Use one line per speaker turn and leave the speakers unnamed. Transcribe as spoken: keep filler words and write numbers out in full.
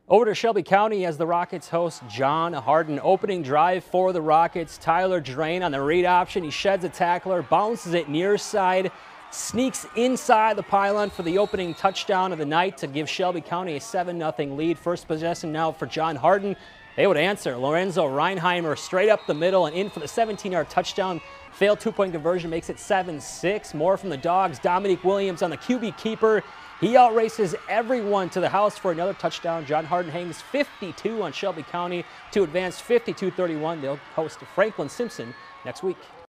Over to Shelby County as the Rockets host John Hardin. Opening drive for the Rockets. Tyler Drain on the read option. He sheds a tackler, bounces it near side, sneaks inside the pylon for the opening touchdown of the night to give Shelby County a seven nothing lead. First possession now for John Hardin. They would answer. Lorenzo Reinheimer straight up the middle and in for the seventeen yard touchdown. Failed two-point conversion makes it seven six. More from the Dogs. Dominique Williams on the Q B keeper. He outraces everyone to the house for another touchdown. John Hardin hangs fifty-two on Shelby County to advance fifty-two thirty-one. They'll host Franklin Simpson next week.